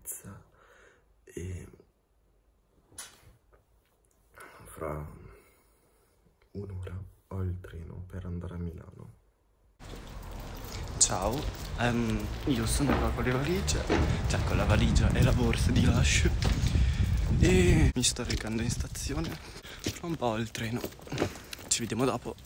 Venezia e fra un'ora ho il treno per andare a Milano. Ciao, io sono qua con le valigie, cioè con la valigia e la borsa di Lush, e mi sto recando in stazione. Fra un po' ho il treno, ci vediamo dopo.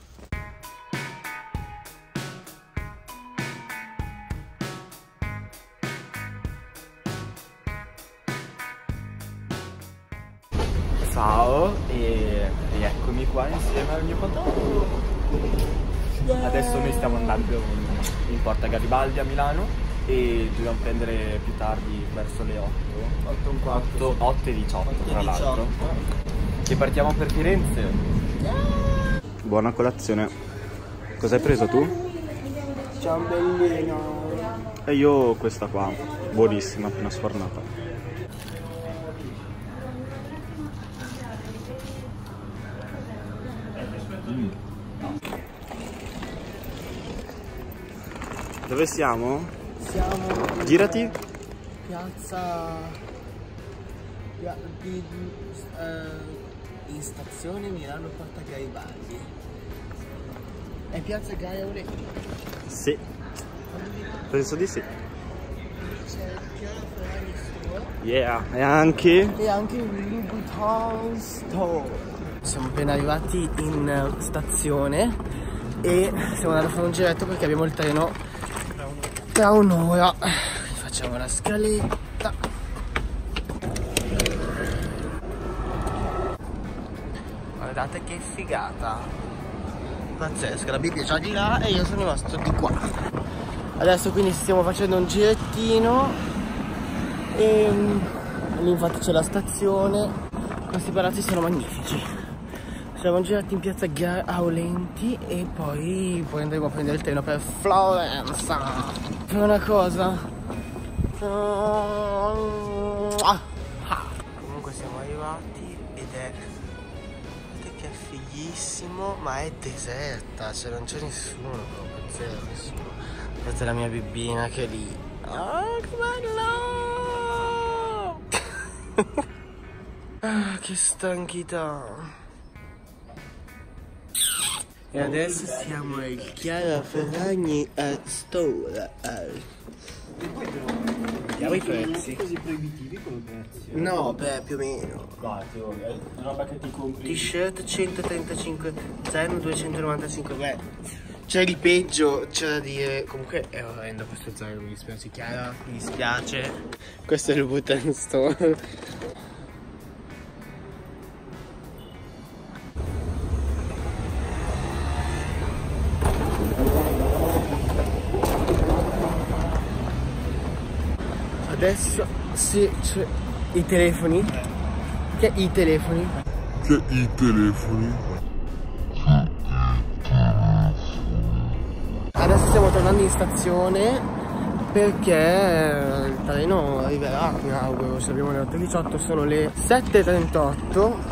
Ciao, e rieccomi qua insieme al mio patato. Adesso noi stiamo andando in Porta Garibaldi a Milano e dobbiamo prendere più tardi verso le 8:18 tra l'altro, che partiamo per Firenze. Buona colazione. Cosa hai preso tu? Ciambellino. E io questa qua, buonissima, appena sfornata. Dove siamo? Siamo Girati. piazza in stazione Milano Porta Garibaldi. È piazza Garibaldi. Sì, penso di sì. C'è Chiara Ferragni Store. Yeah, e anche Il Louboutin Store. Siamo appena arrivati in stazione e stiamo andando a fare un giretto perché abbiamo il treno tra un'ora. Facciamo la scaletta. Guardate che figata, pazzesca. La Bibbia è già di là e io sono rimasto di qua. Adesso quindi stiamo facendo un girettino e lì infatti c'è la stazione. Questi palazzi sono magnifici. Siamo girati in piazza Aulenti e poi andremo a prendere il treno per Florenza. Per una cosa. Comunque siamo arrivati ed è... Guardate che è fighissimo, ma è deserta, cioè non c'è nessuno proprio, zero nessuno. Guardate la mia bibbina che è lì. Oh, che bello! Ah, che stanchità. E adesso siamo al Chiara Ferragni Store. Vediamo i prezzi. così proibitivi come prezzi? No, beh, più o meno. Guarda, è una roba che ti compri. T-shirt 135, zaino 295, beh. C'è di peggio, c'è da dire. Comunque è orrendo questo zaino, mi dispiace Chiara, mi dispiace. Questo è il Louboutin Store. Adesso sì, c'è i telefoni. Che i telefoni? Adesso stiamo tornando in stazione perché il treno arriverà, mi auguro. Se abbiamo le 8:18, sono le 7:38.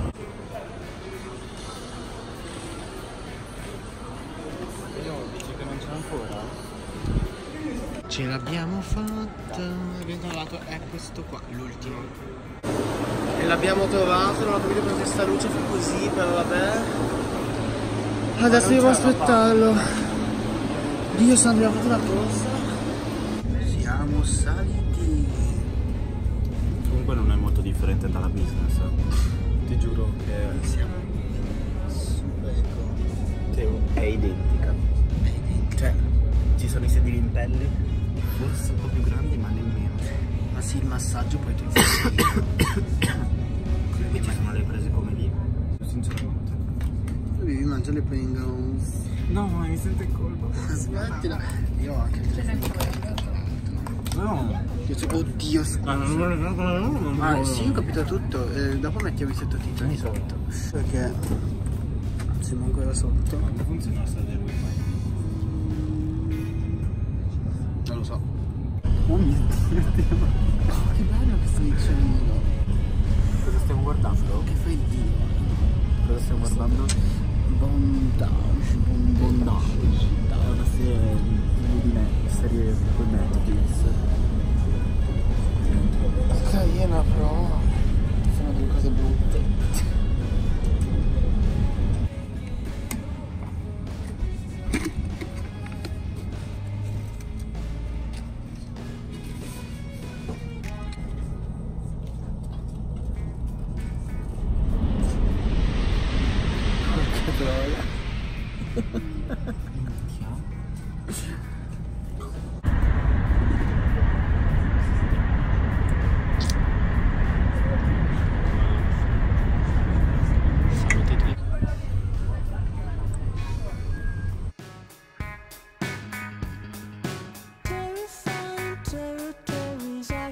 Ce l'abbiamo fatta, abbiamo trovato, è questo qua, l'ultimo. E l'abbiamo trovato, non ho capito perché sta luce fa così, però vabbè. Adesso devo aspettarlo. Dio santo, abbiamo fatto la corsa. Siamo saliti. Comunque non è molto differente dalla business. Ti giuro che Siamo super è identica. Cioè, Ci sono i sedili in pelle, forse un po' più grandi, ma nemmeno. ma sì, il massaggio poi tu Quindi ci sono le prese come lì, sinceramente. devi mangiare le Pringles. No, mi sento in colpa. Smettila. Io ho anche il telefono. No. Oddio, scusa. Ah, sì, ho capito tutto. Dopo mettiamo i sottotitoli sotto. Perché siamo ancora sotto. Come funziona la strada del wifi? Non lo so. Oh mio Dio. Che bello che stai dicendo. Cosa stiamo guardando? Che fai Dio? Cosa stiamo guardando? Bondage. È una serie con Netflix.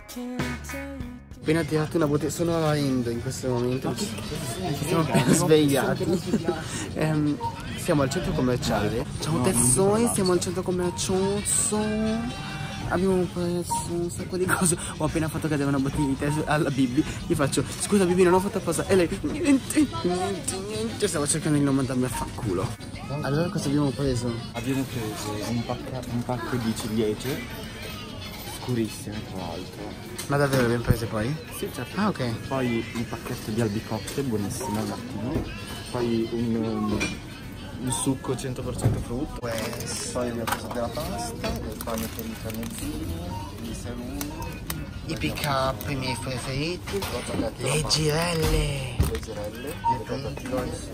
Appena tirato una bottiglia, sono a Indo in questo momento, ci siamo appena svegliati. Siamo al centro commerciale. Ciao tezzoni, siamo al centro commerciale. Abbiamo preso un sacco di cose. Ho appena fatto cadere una bottiglia di tè alla Bibi. Gli faccio, scusa Bibi, non ho fatto apposta. E lei, niente. Stavo cercando di non mandarmi a fanculo. Allora cosa abbiamo preso? Abbiamo preso un pacco di ciliegie scurissime tra l'altro. Ma davvero le abbiamo prese poi? Sì, certo. Ah, ok. Poi un pacchetto di albicocche, buonissime al mattino. Poi un succo 100% frutto. Poi abbiamo preso della pasta, del pane per i tramezzini, i salumi, i pick up, i miei preferiti, le girelle, le pickles.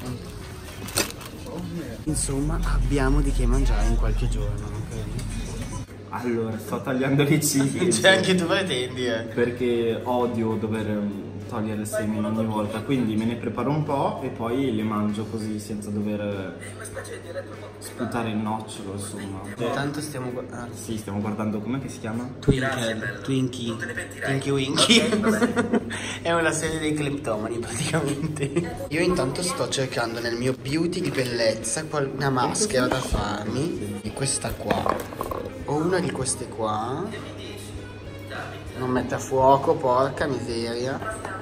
Insomma, abbiamo di che mangiare in qualche giorno, non credi? Allora, sto tagliando le ciliegie. Cioè anche tu pretendi, Perché odio dover togliere il semine ogni volta, quindi me ne preparo un po' e poi le mangio così senza dover sputare il nocciolo, insomma. Intanto stiamo guardando. Sì, stiamo guardando, com'è che si chiama? Twinkie Winky. È una serie dei cleptomani praticamente. Io intanto sto cercando nel mio beauty di bellezza una maschera da farmi. Di questa qua. Ho una di queste qua. Non mette a fuoco, porca miseria.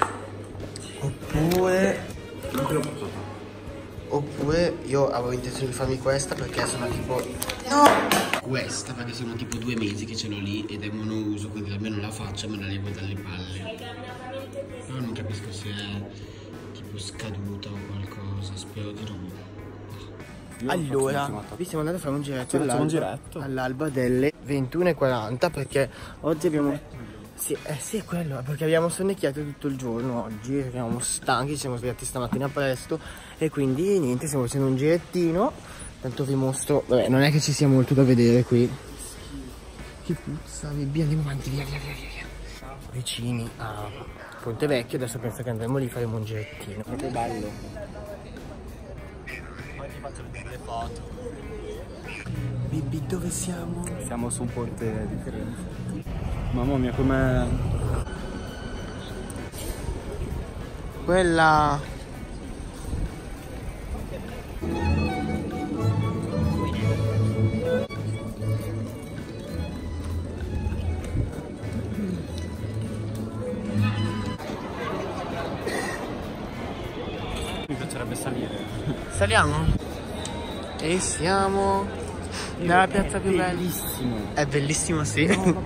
Oppure io avevo intenzione di farmi questa perché sono tipo... No! Questa perché sono tipo 2 mesi che ce l'ho lì ed è monouso, quindi almeno la faccio e me la levo dalle palle. Però non capisco se è tipo scaduta o qualcosa, spero di no. Allora, vi stiamo andando a fare un giretto all'alba delle 21:40 perché oggi abbiamo... Sì, è quello, perché abbiamo sonnecchiato tutto il giorno oggi, eravamo stanchi, ci siamo svegliati stamattina presto e quindi niente, stiamo facendo un girettino, tanto vi mostro, vabbè, non è che ci sia molto da vedere qui. Che puzza, Bibi, andiamo avanti, via. Vicini a Ponte Vecchio, adesso penso che andremo lì, faremo un girettino. Che bello. Poi ti faccio vedere le foto. Bibi, dove siamo? Siamo su un ponte di Firenze. Mamma mia, com'è... Quella... Mi piacerebbe salire. Saliamo? E siamo nella piazza più bella. Bellissimo. È bellissimo, sì.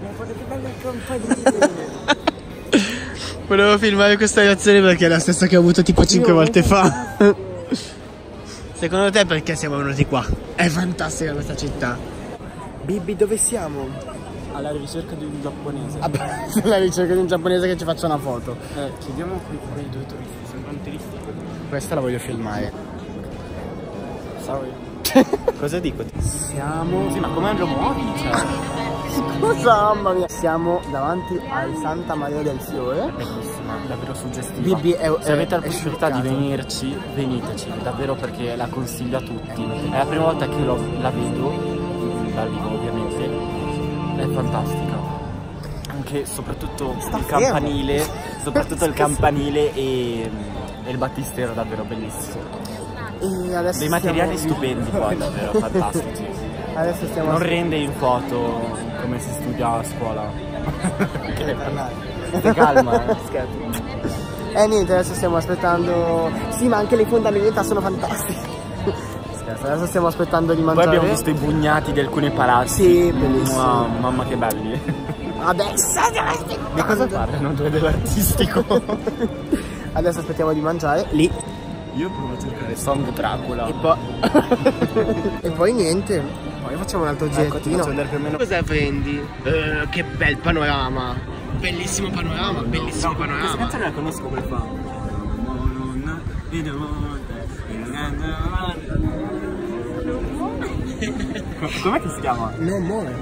Volevo filmare questa reazione perché è la stessa che ho avuto tipo 5 volte fa. Secondo te perché siamo venuti qua? È fantastica questa città. Bibi, dove siamo? Alla ricerca di un giapponese. Alla ricerca di un giapponese che ci faccia una foto. Chiediamo quei 2 turisti, sembrano turisti. Questa la voglio filmare. Sorry. Cosa dico? Siamo... Sì, ma come lo muovi? Cioè... Scusa, mamma mia. Siamo davanti al Santa Maria del Fiore. Bellissima, davvero suggestiva. Bibi se avete la possibilità di venirci, veniteci, davvero, perché la consiglio a tutti. È la prima volta che la vedo, dal vivo ovviamente, è fantastica. Anche soprattutto il campanile, il campanile e il battistero, davvero bellissimo. E adesso dei materiali stupendi poi, davvero fantastici. Adesso stiamo... Non rende in foto come si studia a scuola. Stai calma, scherzo. Niente, adesso stiamo aspettando... Sì, ma anche le fondamenta sono fantastiche. Scherzo, adesso stiamo aspettando di mangiare. Poi abbiamo visto i bugnati di alcuni palazzi. Sì, bellissimo. Wow, mamma che belli. Adesso Di cosa parlano due dell'artistico? Adesso aspettiamo di mangiare lì. Io provo a cercare Song Dracula. E poi niente. Poi facciamo un altro girettino. Faccio vedere più o meno. Cosa prendi? Che bel panorama. Bellissimo panorama, bellissimo panorama. Questa canzone la conosco, come fa? Com'è che si chiama? No more.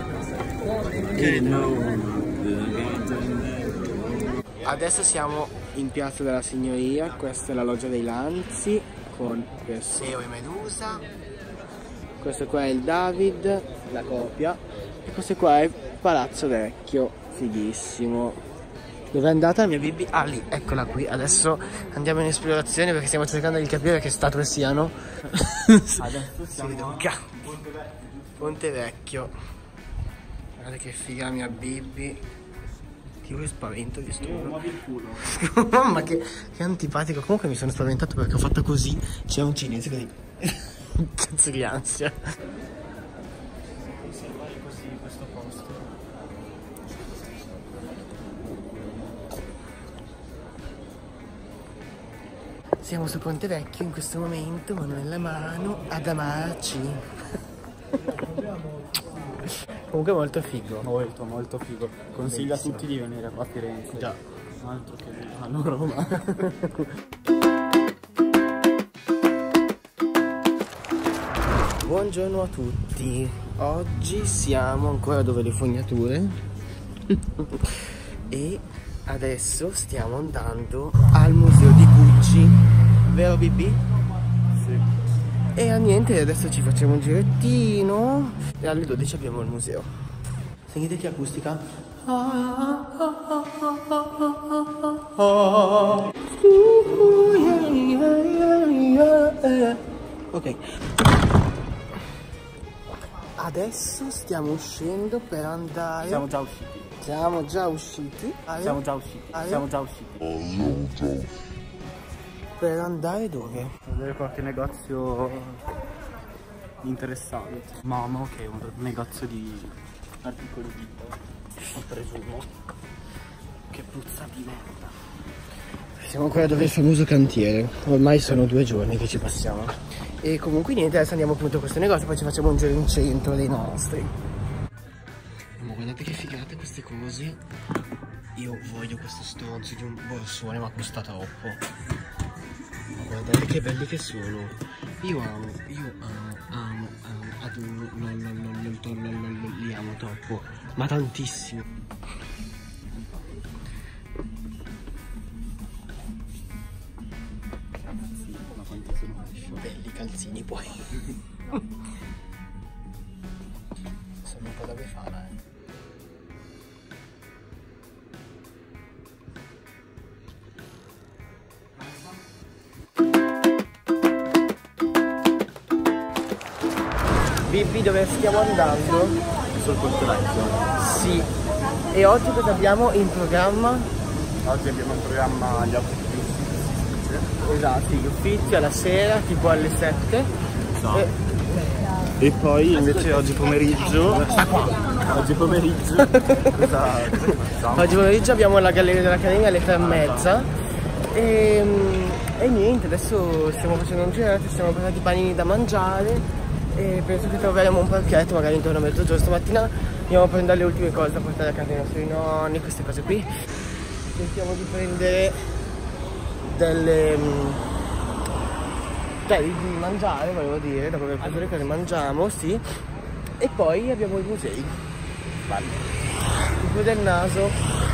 Adesso siamo in Piazza della Signoria, questa è la loggia dei Lanzi con Perseo e Medusa. Questo qua è il David, la coppia, E questo qua è Palazzo Vecchio, fighissimo. Dove è andata la mia Bibi? Ah, lì, eccola qui. Adesso andiamo in esplorazione perché stiamo cercando di capire che statue siano. Adesso siamo a Ponte Vecchio. Guardate che figa la mia Bibi. Dio, che spavento di sto. Mamma che antipatico. Comunque mi sono spaventato perché ho fatto così. C'è un cinese così. Cazzo di ansia. Conservare così questo posto. Siamo su Ponte Vecchio in questo momento, mano nella mano, ad amarci. Comunque molto figo. Molto, molto figo. Consiglio a tutti di venire qua a Firenze. Già. Altro che a Roma. Buongiorno a tutti. Oggi siamo ancora dove le fognature. E adesso stiamo andando al museo di Gucci. Vero Bibi? Sì. E niente, adesso ci facciamo un girettino. E alle 12 abbiamo il museo. Sentite che acustica. Ok. Adesso stiamo uscendo per andare. Siamo già usciti. Siamo già usciti. Siamo già usciti. Siamo già usciti. Per andare dove? Vedere qualche negozio interessante. Mamma, ok, un negozio di articoli di presumo. Che puzza di merda. Siamo ancora dove è il famoso cantiere. Ormai sono 2 giorni che ci passiamo. E comunque niente, adesso andiamo appunto a questo negozio, poi ci facciamo un giro in centro dei nostri. Ma guardate che figate queste cose. Io voglio questo stronzo di un borsone, ma costa troppo. Ma guardate che belli che sono. Io amo, li amo troppo, ma tantissimo. Ma quanti sono Belli calzini poi. Sono un po' da befana, Bibi, dove stiamo andando? sul Ponte Vecchio. Sì. E oggi cosa abbiamo in programma? Oggi abbiamo in programma gli outfit. Esatto, gli uffizi alla sera, tipo alle 7. E poi invece oggi pomeriggio Oggi pomeriggio Oggi pomeriggio abbiamo la Galleria dell'Accademia alle 3:30. E niente, adesso stiamo facendo un giretto, ci siamo portati i panini da mangiare. E penso che troveremo un parchetto magari intorno a mezzogiorno. Stamattina andiamo a prendere le ultime cose da portare a casa dei nostri nonni, queste cose qui. Cerchiamo di prendere delle di mangiare, volevo dire, dopo aver preso le cose mangiamo, sì. E poi abbiamo i musei. Tipo del naso.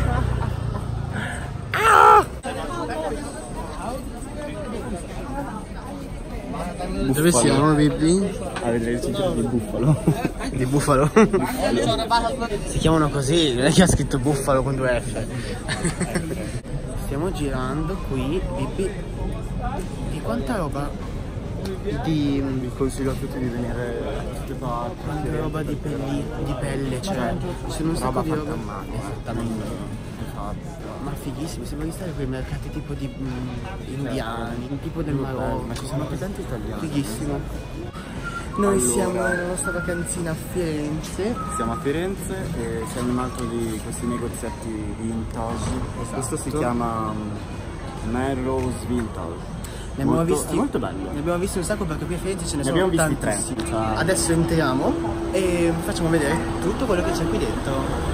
Dove siamo, Bibi? a vedere il sito di Buffalo. Di Buffalo? Si chiamano così, non è che ha scritto Buffalo con 2 F. Stiamo girando qui, Bibi. Di quanta roba? Vi consiglio a tutti di venire da tutte parti. Quanta roba di pelle, cioè sono un sacco di roba. Esattamente. Ma fighissimo, sembra di stare quei mercati tipo di indiani, tipo del Marocco. Ma ci sono presenti italiani. Fighissimo. Noi siamo nella nostra vacanzina a Firenze. Siamo a Firenze e siamo in un altro di questi negozietti vintage. Questo si chiama Melrose Vintage. Ne abbiamo visti, molto bello. Ne abbiamo visti un sacco perché qui a Firenze ce ne abbiamo sono visti tantissimi. 3. Cioè... Adesso entriamo e facciamo vedere tutto quello che c'è qui dentro.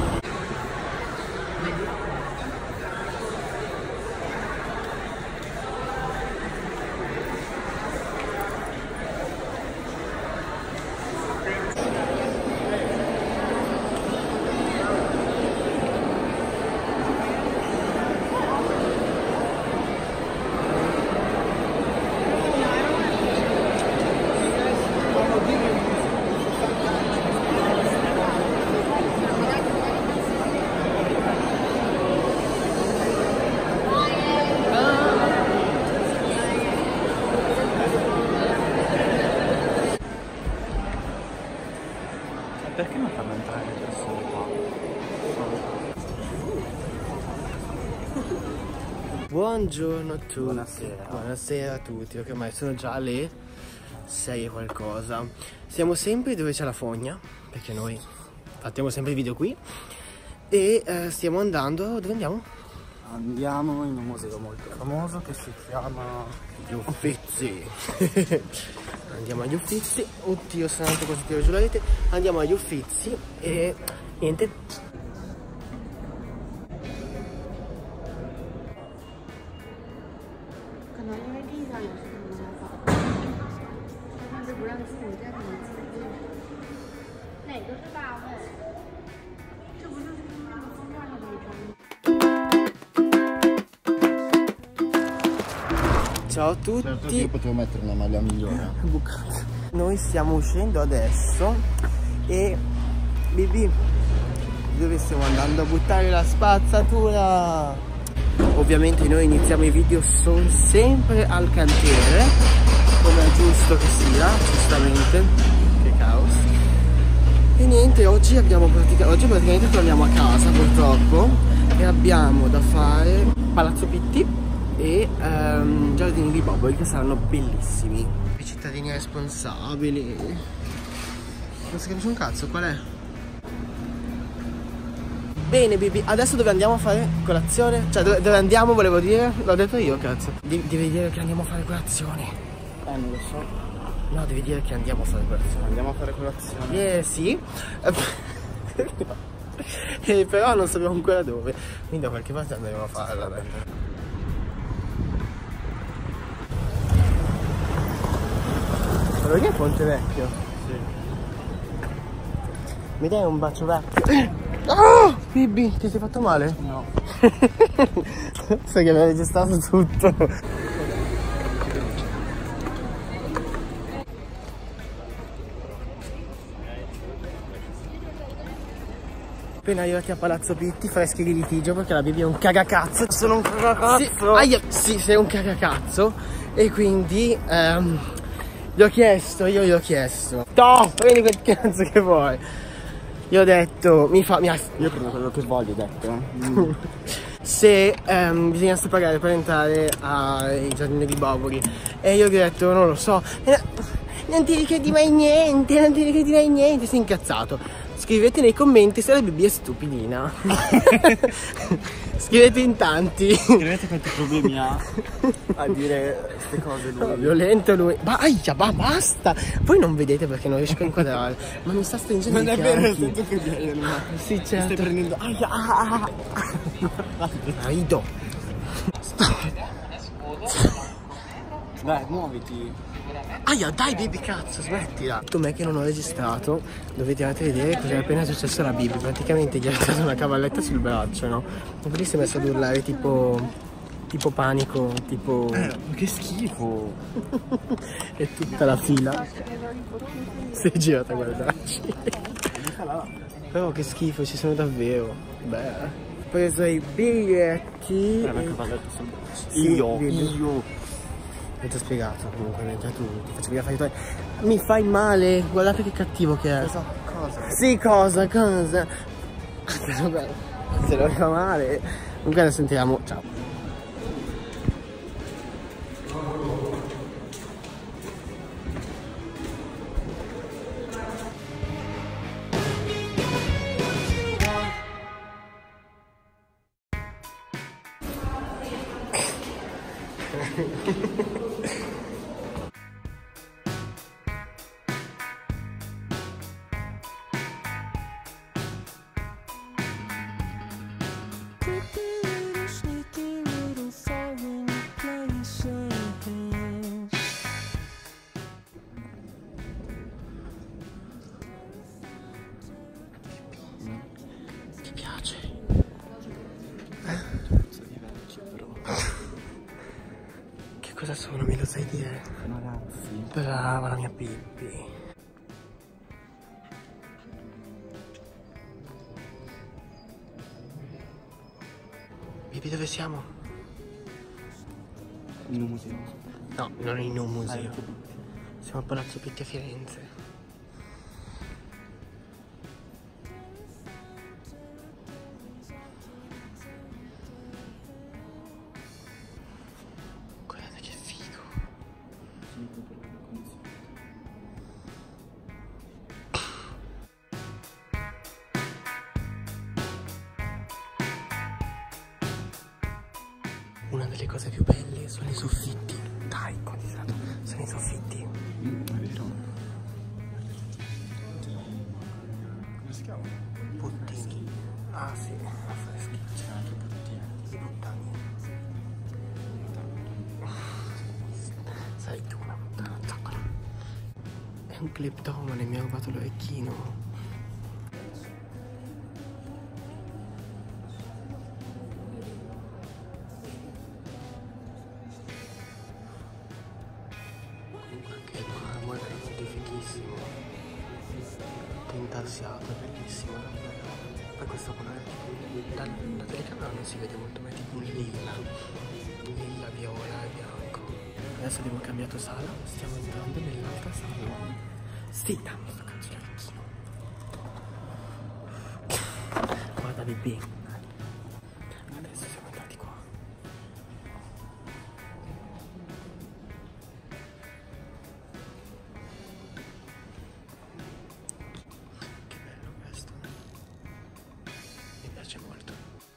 Buongiorno a tutti. Buonasera. Buonasera a tutti, perché ormai sono già le 6 e qualcosa. Siamo sempre dove c'è la fogna, perché noi fattiamo sempre i video qui. E stiamo andando, dove andiamo? Andiamo in un museo molto famoso che si chiama Gli Uffizi. Andiamo agli Uffizi. Oddio, santo, cosa tiro giù la rete. Andiamo agli Uffizi e niente. Ciao a tutti. Io potevo mettere una maglia migliore. Bucato. Noi stiamo uscendo adesso e Bibi, dove stiamo andando a buttare la spazzatura? Ovviamente noi iniziamo i video sempre al cantiere, come è giusto che sia, giustamente. Che caos. E niente, oggi praticamente torniamo a casa purtroppo e abbiamo da fare Palazzo Pitti e giardini di Boboli, che saranno bellissimi. I cittadini responsabili. Non si capisce un cazzo, qual è? Bene Bibi, adesso dove andiamo a fare colazione? Cioè dove andiamo volevo dire? L'ho detto io, cazzo. Devi dire che andiamo a fare colazione. Non lo so. No, devi dire che andiamo a fare colazione. Andiamo a fare colazione. Sì. Però non sappiamo ancora dove. Quindi da qualche parte andremo a farla, dai. Quello lì è Ponte Vecchio? Sì. Mi dai un bacio vecchio? Oh! Bibi, ti sei fatto male? No. Sai che avevo registrato tutto. Appena arrivati a Palazzo Pitti, freschi di litigio perché la Bibi è un cagacazzo. Sono un cagacazzo. Sì, sei un cagacazzo. E quindi io gli ho chiesto. No, prendi quel cazzo che vuoi. Gli ho detto, Io prendo quello che voglio, detto. se bisogna pagare per entrare ai giardini di Boboli. E io gli ho detto, non lo so. Non ti richiedi mai niente, non ti richiedi mai niente. Si è incazzato. Scrivete nei commenti se la Bibi è stupidina. Scrivete in tanti. Scrivete quanti problemi ha a dire queste cose lui. No, violento lui. Basta. Voi non vedete perché non riesco a inquadrare. Ma mi sta stringendo Non i è vero, fianchi. sento che viene. Sì, certo. Stai prendendo. Aido. Dai, muoviti. Dai Bibi, cazzo, smettila. Com'è che non ho registrato? Dovete andare a vedere cosa è appena successo alla Bibi. Praticamente gli ha dato una cavalletta sul braccio, no? E poi si è messo ad urlare tipo panico, tipo... Che schifo. E tutta la fila si è girata a guardarci. Però che schifo, ci sono davvero. Beh, ho preso i biglietti. Una cavalletta sul braccio. Sì, Io. Mi ti ho spiegato comunque, mentre tu ti facevi affari tuoi. Mi fai male, guardate che cattivo che è. Cosa? Sì, cosa? Se lo fa male. Comunque adesso entriamo, ciao. Ti piace? Che cosa sono? Me lo sai dire? Ragazzi. Brava la mia Pippi. Pippi, dove siamo? In un museo. No, non in un museo. Siamo a Palazzo Pitti a Firenze. Una delle cose più belle sono i soffitti. Dai, condizionato. Sono i soffitti. È vero. Come si chiama? Puttini. Ah sì, freschi. C'è anche puttini. I puttani. Sei tu una puttana, zoccola. È un cleptomane, mi ha rubato l'orecchino. Anche il marmo è veramente fighissimo. Intarsiato, è bellissimo davvero. Poi questo colore da telecamera non si vede molto, ma è tipo un lilla viola e bianco. Adesso abbiamo cambiato sala, stiamo entrando nell'altra sala. Sì, dammi sto cazzo di orecchino. Guarda bebè. Adesso siamo entrati qua. Che bello questo. Mi piace molto.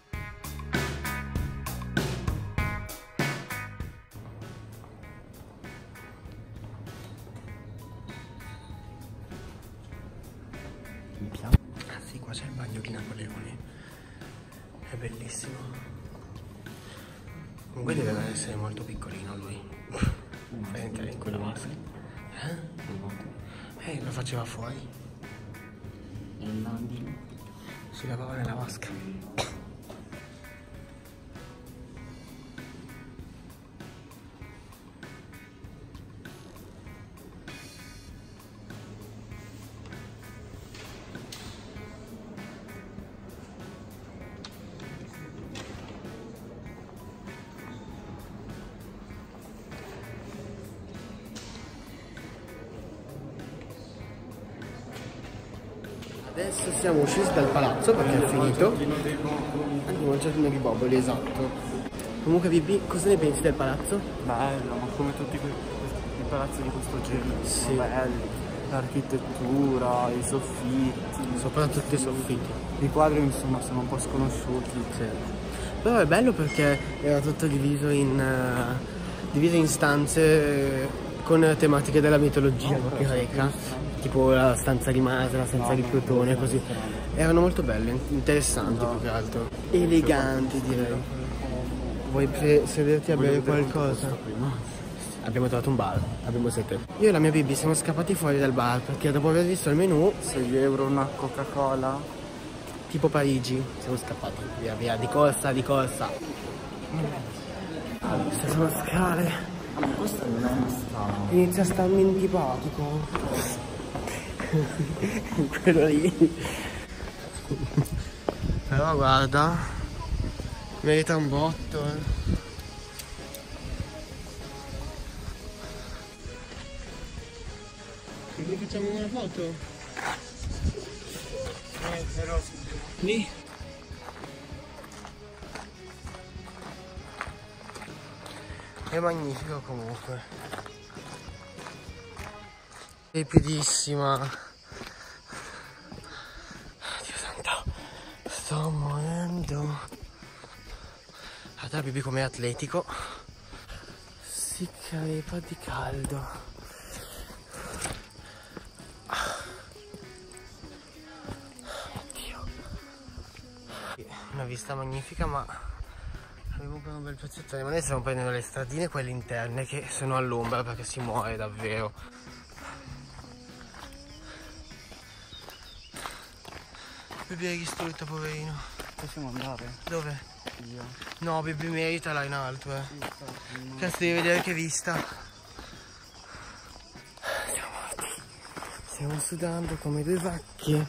Ah sì, qua c'è il bagno di Napoleone. È bellissimo. Comunque deve essere molto piccolino lui. Fai entrare in quella vasca. Lo faceva fuori. Si lavava nella vasca. Adesso siamo usciti dal palazzo perché è finito. Andiamo al giardino di Boboli, esatto. Comunque Bibi, cosa ne pensi del palazzo? Bello, ma come tutti i palazzi di questo genere. Sì. Belli. L'architettura, i soffitti. Soprattutto i soffitti. I quadri insomma sono un po' sconosciuti. Sì. Però è bello perché era tutto diviso in stanze con tematiche della mitologia greca. Tipo la stanza di Marte, la stanza di Plutone, così. Erano molto belle, interessanti più che altro. Eleganti direi. Vuoi sederti a bere qualcosa? Abbiamo trovato un bar, abbiamo sete. Io e la mia Bibi siamo scappati fuori dal bar perché dopo aver visto il menù, 6 euro una Coca-Cola. tipo Parigi, siamo scappati. Via via, di corsa, di corsa. Queste sono scale. Questo non è una strada. Inizia a starmi antipatico. Quello lì. Però guarda, merita un botto. Quindi facciamo una foto? Però lì. È magnifico comunque. Limpidissima. Dio santo, sto morendo. A te Bibi com'è atletico. Si crepa di caldo. Oddio. Una vista magnifica, ma avevo ancora un bel pezzetto. Ma noi stiamo prendendo le stradine, quelle interne, che sono all'ombra perché si muore davvero. Bibi hai distrutto, poverino. Possiamo andare? Dove? Io. No, Bibi merita là in alto, Cazzo, devi vedere che vista. Siamo morti. Stiamo sudando come due vacche.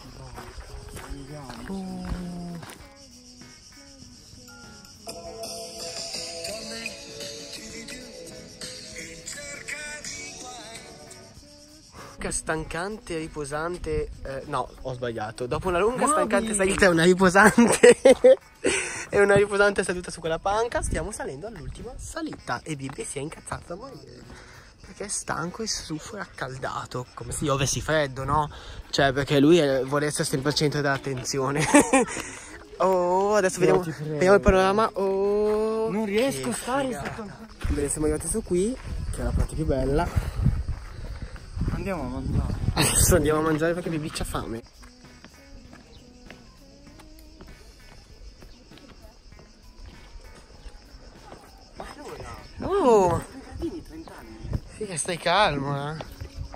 Stancante, riposante, no, ho sbagliato. Dopo una lunga stancante salita e una riposante e una riposante seduta su quella panca, stiamo salendo all'ultima salita e Bibi si è incazzato a morire perché è stanco e stufo e raccaldato, come se io avessi freddo, no? Cioè, perché lui vuole essere sempre al centro dell'attenzione. Oh, adesso vediamo il panorama. Oh. bello. Non riesco a stare. Bene, siamo arrivati su qui, che è la parte più bella. Andiamo a mangiare. Adesso andiamo a mangiare perché Bibi c'ha fame. Oh! Figa, stai calmo, eh?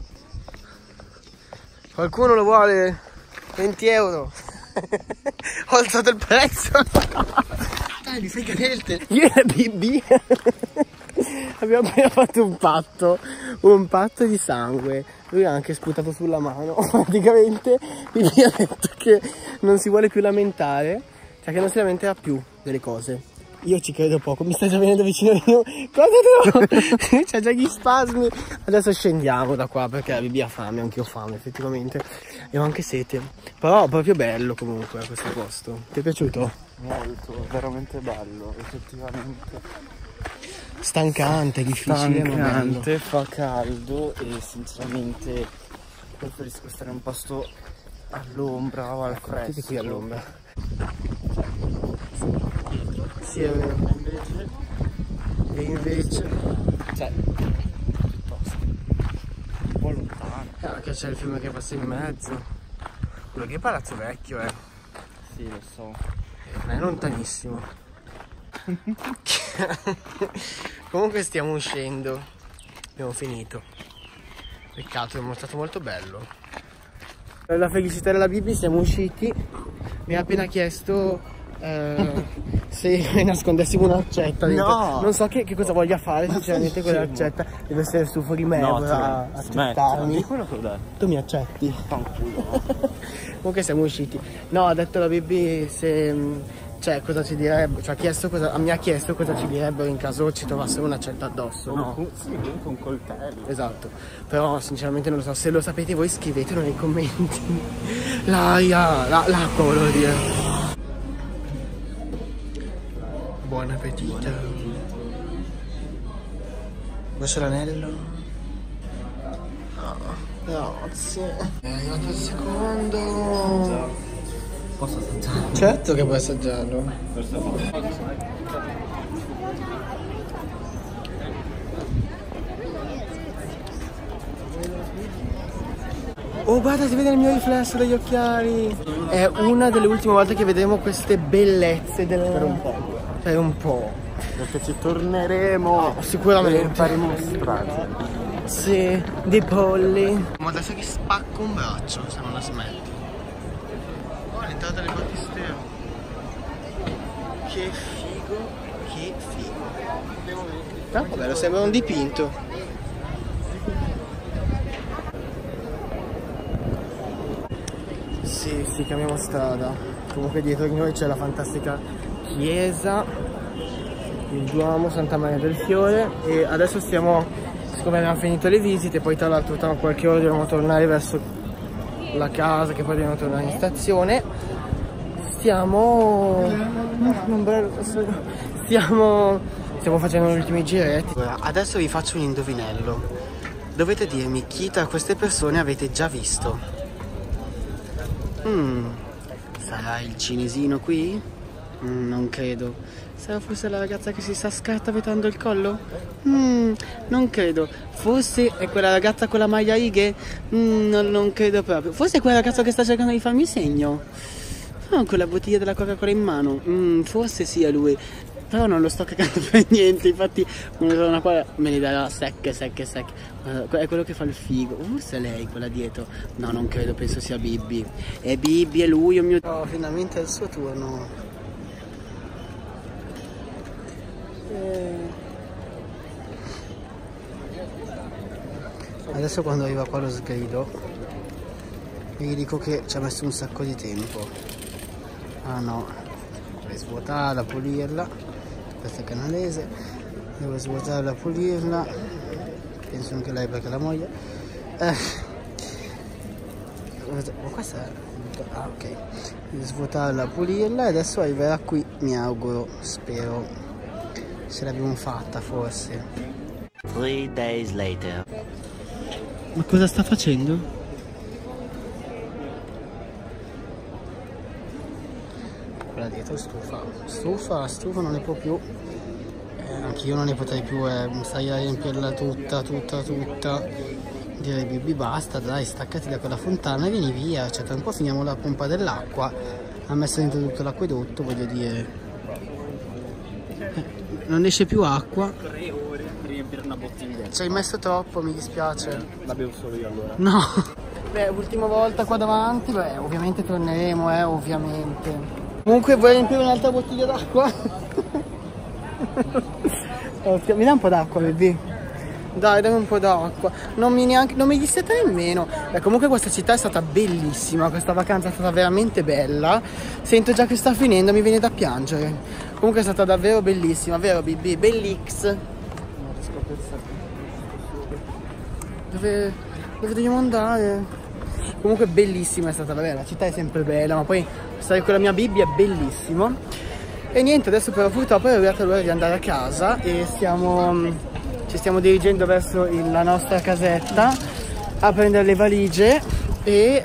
Qualcuno lo vuole? 20 euro. Ho alzato il prezzo. Dai, mi fai cadere. Io e Bibi abbiamo appena fatto un patto di sangue. Lui ha anche sputato sulla mano. Praticamente Bibi ha detto che non si vuole più lamentare, cioè che non si lamenterà più delle cose. Io ci credo poco, mi sta già venendo vicino io. Cosa devo? C'ha già gli spasmi. Adesso scendiamo da qua perché la Bibi ha fame, anche io ho fame effettivamente. E ho anche sete. Però proprio bello comunque questo posto. Ti è piaciuto? Molto, veramente bello, effettivamente. Stancante, difficile, ma bello. Fa caldo e sinceramente preferisco stare in un posto all'ombra o al fresco. Siete qui all'ombra. Sì, è vero. E invece cioè piuttosto un po' lontano. Che c'è il fiume che passa in mezzo. Quello che è Palazzo Vecchio, Sì, lo so. non è lontanissimo. Comunque stiamo uscendo. Abbiamo finito. Peccato, è stato molto bello. Per la felicità della Bibi siamo usciti. Mi ha appena chiesto se nascondessimo un'accetta dentro. Non so che cosa voglia fare sinceramente con l'accetta. Deve essere stufo di me a accettarmi. Quello che ho detto. Tu mi accetti? Fanculo. Comunque siamo usciti. No, ha detto la Bibi se cioè cosa ci direbbe, cioè mi ha chiesto cosa ci direbbero in caso ci trovassero un'accetta addosso, no? Sì, comunque un coltello. Esatto. Però sinceramente non lo so, se lo sapete voi scrivetelo nei commenti. L'acqua volevo dire. Buon appetito. Bacio l'anello. Grazie. È arrivato il secondo. Posso assaggiare? Certo che puoi assaggiarlo. Oh, guarda, si vede il mio riflesso degli occhiali. È una delle ultime volte che vedremo queste bellezze per un po'. Per un po'. Perché ci torneremo. Sicuramente. Faremo strage. Sì, dei polli. Ma adesso che spacco un braccio se non la smetti. Oh, l'entrata del battistero. Che figo, che figo. Ah, bello, sembra un dipinto. Sì, cambiamo strada. Comunque dietro di noi c'è la fantastica chiesa, il Duomo, Santa Maria del Fiore. E adesso stiamo, siccome abbiamo finito le visite, poi tra l'altro tra qualche ora dobbiamo tornare verso la casa, che poi dobbiamo tornare in stazione. Stiamo facendo gli ultimi giretti. Adesso vi faccio un indovinello. Dovete dirmi chi tra queste persone avete già visto. Sarà il cinesino qui? Non credo. Sarà forse la ragazza che si sta scartavettando il collo? Non credo. Forse è quella ragazza con la maglia a righe? Non credo proprio. Forse è quella ragazza che sta cercando di farmi segno? Con la bottiglia della Coca-Cola in mano? Forse sia lui. Però non lo sto cagando per niente. Infatti una giornata qua me ne darà secche. È quello che fa il figo. Forse è lei quella dietro. No, non credo, penso sia Bibi. È Bibi, è lui, oh mio Dio. Oh, finalmente è il suo turno. Adesso quando arriva qua lo sgrido e gli dico che ci ha messo un sacco di tempo. Ah no, devo svuotarla, pulirla. Questa è canadese. Devo svuotarla, pulirla. Penso anche lei perché è la moglie. Ma questa è... Ah, ok. Devo svuotarla, pulirla e adesso arriverà qui, mi auguro, spero. Ce l'abbiamo fatta forse. 3 days later. Ma cosa sta facendo? quella dietro stufa non ne può più, anch'io non ne potrei più, stai a riempirla tutta, direi Bibi basta, dai, staccati da quella fontana e vieni via, cioè tra un po' finiamo la pompa dell'acqua, ha messo dentro tutto l'acquedotto, voglio dire, non esce più acqua. 3 ore per riempire una bottiglia. Ci hai messo troppo, mi dispiace. La bevo solo io allora. No. Beh, ultima volta qua davanti, beh, ovviamente torneremo, ovviamente. Comunque vuoi riempire un'altra bottiglia d'acqua? Mi dai un po' d'acqua, baby? Dai, dammi un po' d'acqua. Non mi disseta nemmeno. Beh, comunque questa città è stata bellissima, questa vacanza è stata veramente bella. Sento già che sta finendo, mi viene da piangere. Comunque è stata davvero bellissima, vero Bibi? Bellix. Non riesco a pensare. Dove dobbiamo andare? Comunque bellissima è stata, vabbè, la città è sempre bella, ma poi stare con la mia Bibi è bellissimo. E niente, adesso però purtroppo è arrivata l'ora di andare a casa e ci stiamo dirigendo verso la nostra casetta a prendere le valigie e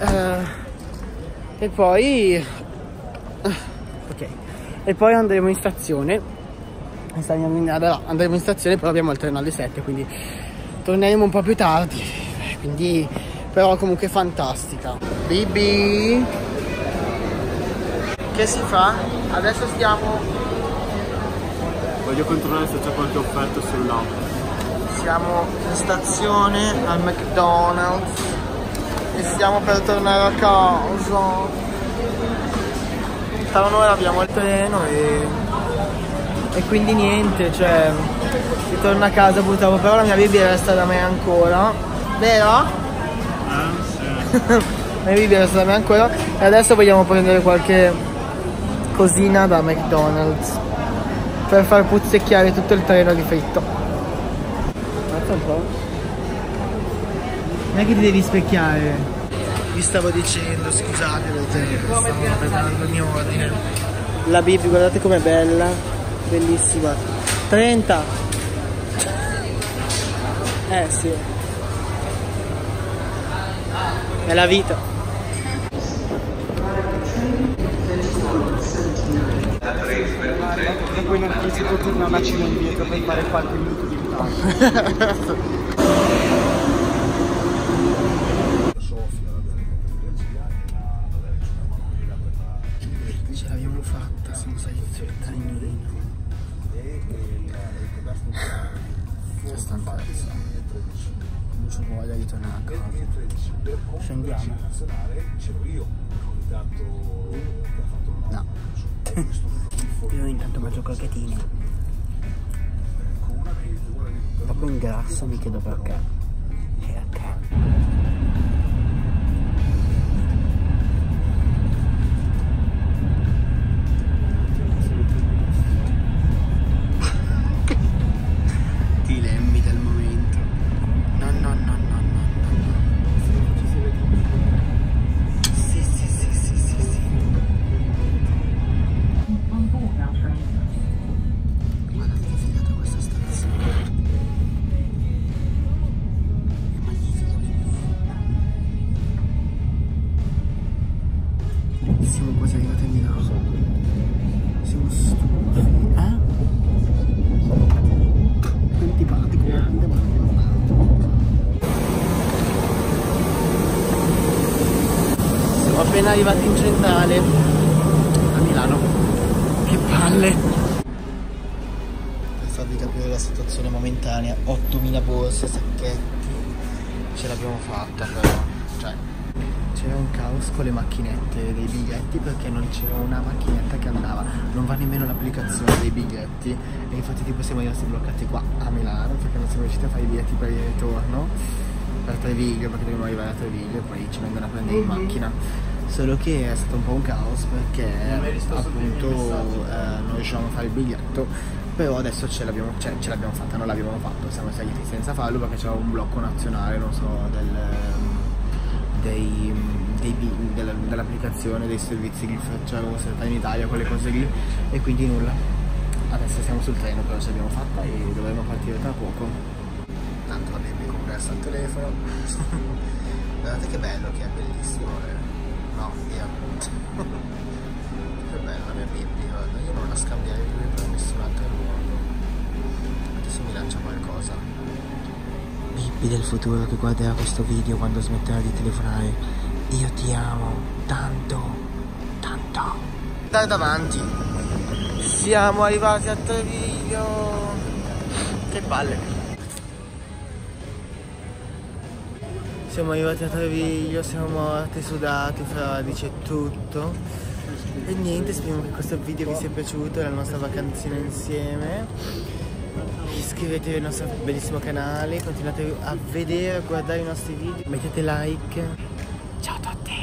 poi andremo in stazione. Andremo in stazione, però abbiamo il treno alle 7, quindi torneremo un po' più tardi, quindi però comunque fantastica. Bibi, che si fa? Adesso Voglio controllare se c'è qualche offerta sull'app. siamo in stazione al McDonald's e stiamo per tornare a casa. Tra un'ora abbiamo il treno e quindi niente, cioè si torna a casa purtroppo, però la mia Bibi resta da me ancora, vero? Sì. La mia Bibi resta da me ancora e adesso vogliamo prendere qualche cosina da McDonald's per far puzzecchiare tutto il treno di fritto. Guarda un po'. Non è che ti devi specchiare. Vi stavo dicendo, scusate, stavo preparando il mio ordine. La Bibi, guardate com'è bella, bellissima. 30. Sì. È la vita. Dopo in anticipo torna una cena indietro per fare qualche minuto di ritardo. Ce l'abbiamo fatta, siamo saliti sul trenino. C'è stanchezza. Non c'ho voglia di tornare a casa. Scendiamo? No. Io intanto mangio crocchetini. Dopo ingrasso, mi chiedo perché. Dilemmi del momento. No. Sì. Guardate che figata questa stazione. È magnifica. Siamo quasi arrivati a Milano. Siamo stufi. Antipatico, siamo appena arrivati in centrale a Milano. Che palle. Per farvi capire la situazione momentanea, 8000 borse, sacchetti, ce l'abbiamo fatta però, cioè c'era un caos con le macchinette dei biglietti perché non c'era una macchinetta che andava, non va nemmeno l'applicazione dei biglietti e infatti tipo siamo rimasti bloccati qua a Milano perché non siamo riusciti a fare i biglietti per il ritorno per Treviglio, perché dobbiamo arrivare a Treviglio e poi ci vengono a prendere in macchina, solo che è stato un po' un caos perché appunto non riuscivamo a fare il biglietto, però adesso ce l'abbiamo fatta, non l'abbiamo fatto, siamo saliti senza farlo perché c'era un blocco nazionale, non so, dell'applicazione, dei servizi che facciamo in Italia, quelle cose lì, e quindi nulla. Adesso siamo sul treno, però ce l'abbiamo fatta e dovremo partire tra poco. Tanto la Bibi compressa il telefono. Guardate che bello che è, bellissimo. No, via. bella la mia Bibi, guarda, io non la scambierei più per nessun'altra al mondo. Adesso mi lancia qualcosa. Bibi del futuro che guarderà questo video quando smetterà di telefonare, io ti amo tanto, tanto. Dai davanti. Siamo arrivati a Treviglio. Che palle. Siamo arrivati a Treviglio, siamo morti, sudati, Fra dice tutto. E niente, speriamo che questo video vi sia piaciuto, la nostra vacanzina insieme. Iscrivetevi al nostro bellissimo canale, continuate a vedere, a guardare i nostri video, mettete like. Ciao a tutti!